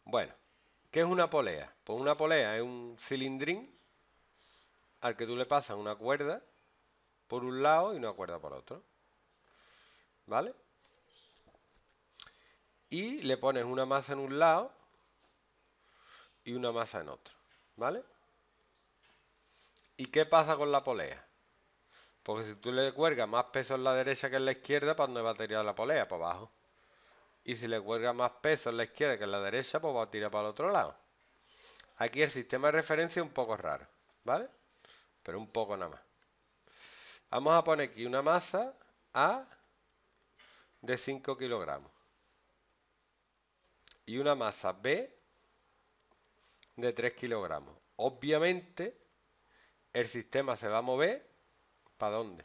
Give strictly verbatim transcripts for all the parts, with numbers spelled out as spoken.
Bueno, ¿qué es una polea? Pues una polea es un cilindrín al que tú le pasas una cuerda por un lado y una cuerda por otro, ¿vale? Y le pones una masa en un lado y una masa en otro, ¿vale? ¿Y qué pasa con la polea? Porque si tú le cuelgas más peso en la derecha que en la izquierda, ¿para dónde va a tirar la polea? Para abajo. Y si le cuelgas más peso en la izquierda que en la derecha, pues va a tirar para el otro lado. Aquí el sistema de referencia es un poco raro, ¿vale? Pero un poco nada más. Vamos a poner aquí una masa A de cinco kilogramos. Y una masa B de tres kilogramos. Obviamente, el sistema se va a mover, ¿para dónde?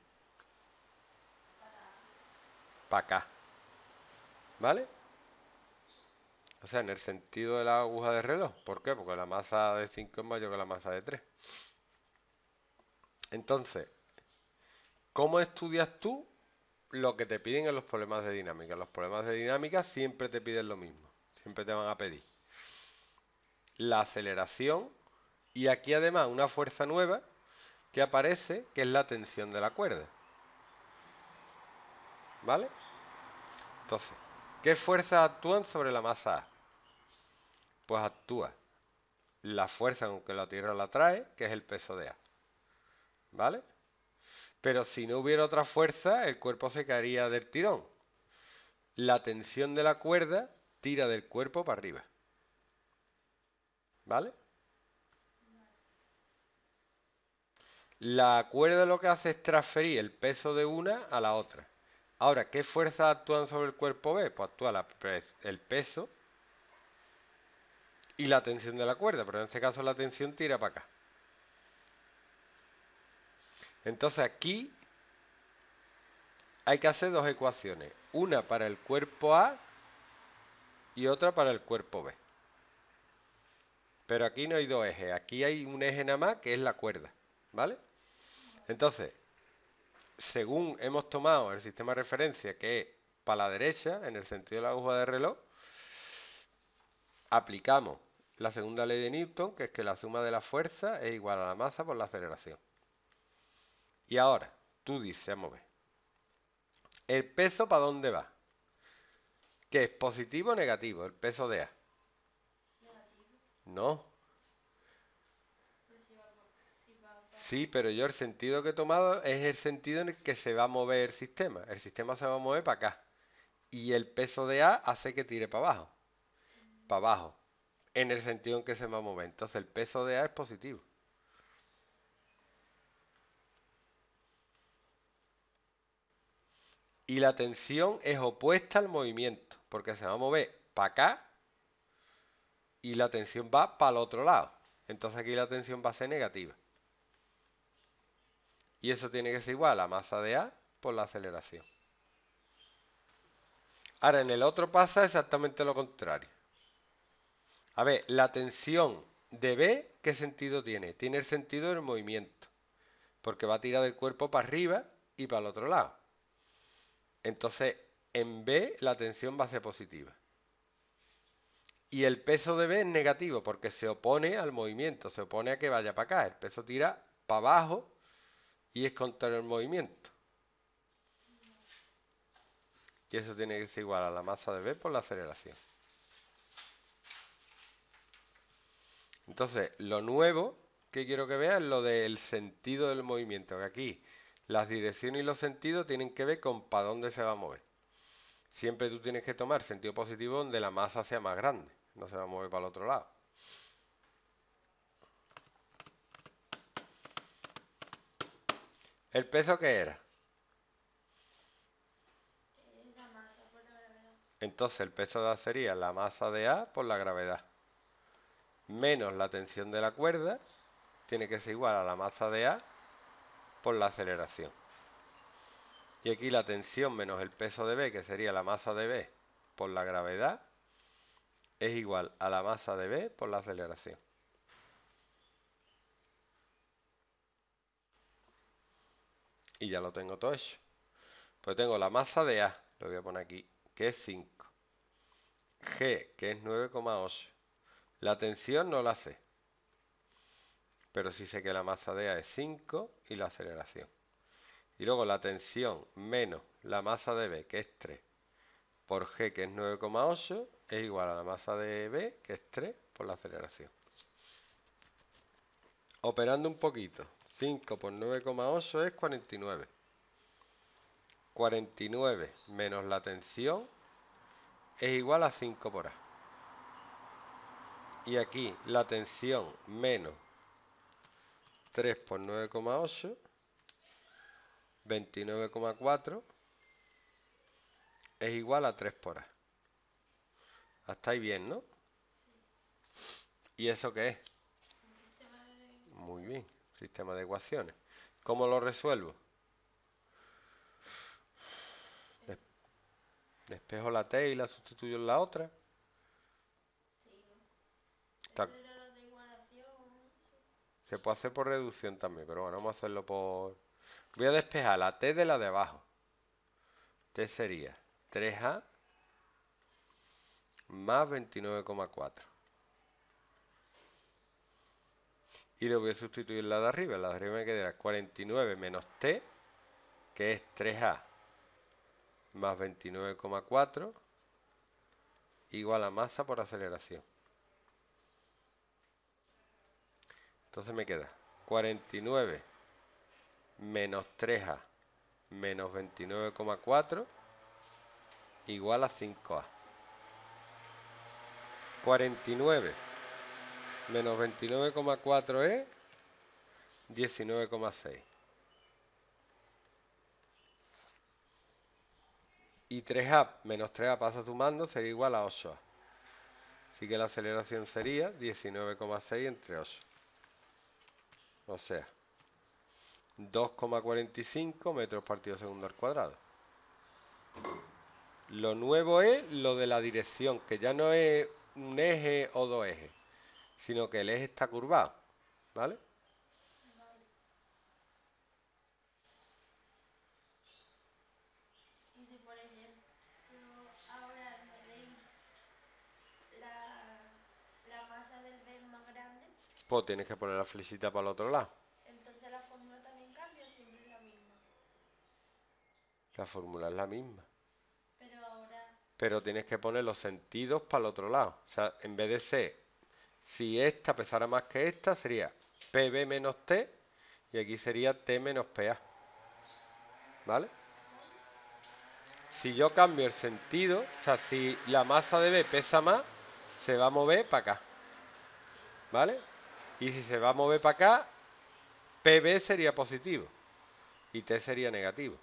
Para acá, ¿vale? O sea, en el sentido de la aguja de reloj. ¿Por qué? Porque la masa de cinco es mayor que la masa de tres. Entonces, ¿cómo estudias tú lo que te piden en los problemas de dinámica? En los problemas de dinámica siempre te piden lo mismo. Siempre te van a pedir la aceleración y aquí además una fuerza nueva que aparece, que es la tensión de la cuerda. ¿Vale? Entonces, ¿qué fuerzas actúan sobre la masa A? Pues actúa la fuerza con que la Tierra la trae, que es el peso de A. ¿Vale? Pero si no hubiera otra fuerza, el cuerpo se caería del tirón. La tensión de la cuerda tira del cuerpo para arriba. ¿Vale? La cuerda lo que hace es transferir el peso de una a la otra. Ahora, ¿qué fuerzas actúan sobre el cuerpo B? Pues actúa la, el peso y la tensión de la cuerda, pero en este caso la tensión tira para acá. Entonces aquí hay que hacer dos ecuaciones, una para el cuerpo A y otra para el cuerpo B. Pero aquí no hay dos ejes, aquí hay un eje nada más que es la cuerda, ¿vale? Entonces, según hemos tomado el sistema de referencia que es para la derecha, en el sentido de la aguja de reloj, aplicamos la segunda ley de Newton, que es que la suma de la fuerza es igual a la masa por la aceleración. Y ahora, tú dices, vamos a ver, ¿el peso para dónde va? ¿Qué es positivo o negativo? El peso de A. Negativo. No. Pero si va, si va para... Sí, pero yo el sentido que he tomado es el sentido en el que se va a mover el sistema. El sistema se va a mover para acá. Y el peso de A hace que tire para abajo. Para abajo. En el sentido en que se va a mover. Entonces el peso de A es positivo. Y la tensión es opuesta al movimiento. Porque se va a mover para acá. Y la tensión va para el otro lado. Entonces aquí la tensión va a ser negativa. Y eso tiene que ser igual a la masa de A por la aceleración. Ahora, en el otro pasa exactamente lo contrario. A ver, la tensión de B, ¿qué sentido tiene? Tiene el sentido del movimiento. Porque va a tirar del cuerpo para arriba y para el otro lado. Entonces, en B la tensión va a ser positiva. Y el peso de B es negativo porque se opone al movimiento, se opone a que vaya para acá. El peso tira para abajo y es contrario al movimiento. Y eso tiene que ser igual a la masa de B por la aceleración. Entonces, lo nuevo que quiero que veas es lo del sentido del movimiento, que aquí las direcciones y los sentidos tienen que ver con para dónde se va a mover. Siempre tú tienes que tomar sentido positivo donde la masa sea más grande, no se va a mover para el otro lado. ¿El peso qué era? Es la masa por la gravedad. Entonces el peso de A sería la masa de A por la gravedad, menos la tensión de la cuerda, tiene que ser igual a la masa de A por la aceleración. Y aquí la tensión menos el peso de B, que sería la masa de B por la gravedad, es igual a la masa de B por la aceleración. Y ya lo tengo todo hecho. Pues tengo la masa de A, lo voy a poner aquí, que es cinco. G, que es nueve coma ocho. La tensión no la sé, pero sí sé que la masa de A es cinco y la aceleración. Y luego la tensión menos la masa de B, que es tres, por G, que es nueve coma ocho, es igual a la masa de B, que es tres, por la aceleración. Operando un poquito, cinco por nueve coma ocho es cuarenta y nueve. cuarenta y nueve menos la tensión es igual a cinco por A. Y aquí la tensión menos tres por nueve coma ocho, veintinueve coma cuatro, es igual a tres por A. Hasta ahí bien, ¿no? ¿Y eso qué es? Un sistema de... Muy bien, sistema de ecuaciones. ¿Cómo lo resuelvo? Des- Despejo la T y la sustituyo en la otra. Sí, ¿no? Está- Eso era lo de igualación, sí. Se puede hacer por reducción también, pero bueno, vamos a hacerlo por... Voy a despejar la T de la de abajo. T sería tres A más veintinueve coma cuatro. Y lo voy a sustituir en la de arriba. En la de arriba me quedará cuarenta y nueve menos T, que es tres A más veintinueve coma cuatro, igual a masa por aceleración. Entonces me queda cuarenta y nueve menos tres A menos veintinueve coma cuatro igual a cinco A. cuarenta y nueve menos veintinueve coma cuatro es diecinueve coma seis. Y tres A menos tres A pasa sumando, sería igual a ocho A. Así que la aceleración sería diecinueve coma seis entre ocho. O sea, dos coma cuarenta y cinco metros partido segundo al cuadrado. Lo nuevo es lo de la dirección, que ya no es un eje o dos ejes, sino que el eje está curvado, ¿vale? Vale. Y si por ejemplo ahora en vez de ir la, la masa del B es más grande, Pues tienes que poner la flechita para el otro lado. entonces la fórmula también cambia, siempre es la misma. La fórmula es la misma. Pero ahora, Pero tienes que poner los sentidos para el otro lado. O sea, en vez de ser, si esta pesara más que esta, sería P B menos T, y aquí sería T menos P A. ¿Vale? Si yo cambio el sentido, o sea, si la masa de B pesa más, se va a mover para acá. ¿Vale? Y si se va a mover para acá, P B sería positivo y T sería negativo.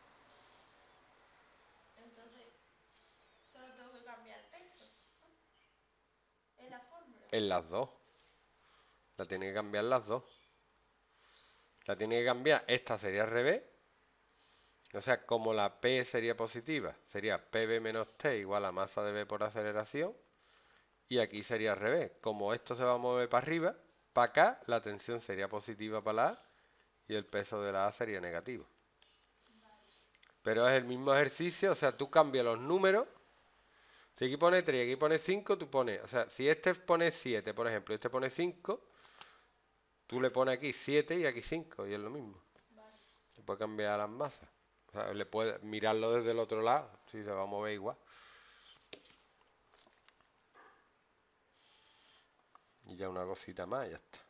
entonces solo tengo que cambiar el peso, ¿no? Es la fórmula. En las dos. La tiene que cambiar las dos. La tiene que cambiar. Esta sería al revés. O sea, como la P sería positiva, sería P B menos T igual a masa de B por aceleración. Y aquí sería al revés. Como esto se va a mover para arriba, para acá la tensión sería positiva para la A y el peso de la A sería negativo. Pero es el mismo ejercicio, o sea, tú cambias los números. Si aquí pone tres y aquí pone cinco, tú pones, o sea, si este pone siete, por ejemplo, y este pone cinco, tú le pones aquí siete y aquí cinco, y es lo mismo. Vale. Se puede cambiar las masas. O sea, le puedes mirarlo desde el otro lado, si se va a mover igual. Y ya una cosita más, ya está.